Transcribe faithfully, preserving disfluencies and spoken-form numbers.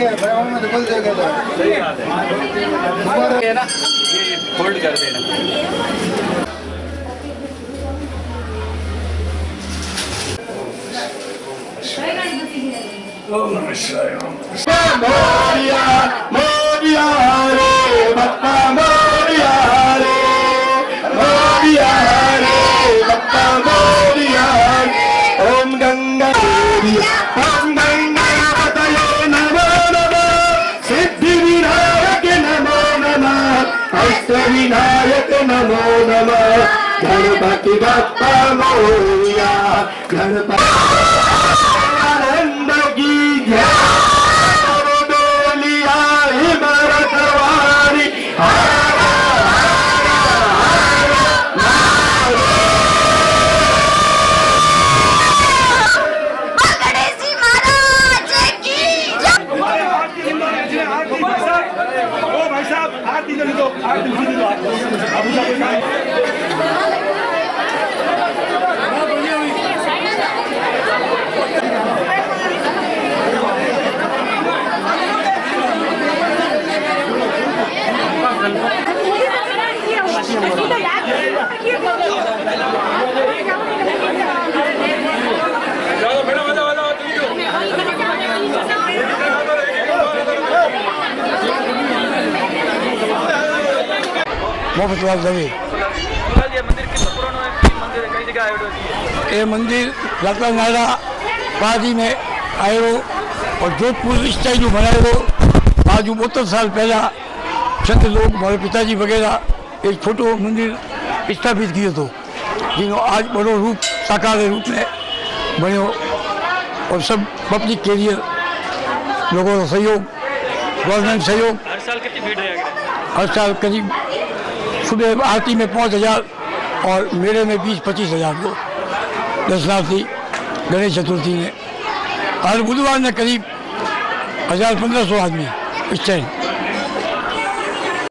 है ना, ये होल्ड कर देना। मोरिया मोरिया रे बप्पा मोरिया रे मोरिया रे बप्पा मोरिया ओम गंगा ओम गंगा पतये नमो नमः सिद्धि विनायक नमो नमः अष्ट विनायक नमो नमः गणपति बप्पा मोरिया गणपति आनंद की मोहम्मद दवे ये मंदिर रत्न नारा पाजी में आयो और जोधपुर स्टाइल जो बनाए हो आज बहत्तर साल पहला संत लोग हमारे पिताजी वगैरह एक छोटो मंदिर स्थापित किए तो जिन्हों आज बड़ो रूप साकार रूप में बनो और सब पब्लिक के लिए लोगों का सहयोग गवर्नमेंट सहयोग हर साल कितनी भीड़ है? हर साल करीब सुबह आरती में पाँच हज़ार और मेले में बीस पच्चीस हज़ार लोग दर्शनार्थी गणेश चतुर्थी में हर बुधवार में करीब हज़ार पंद्रह सौ आदमी स्टैंड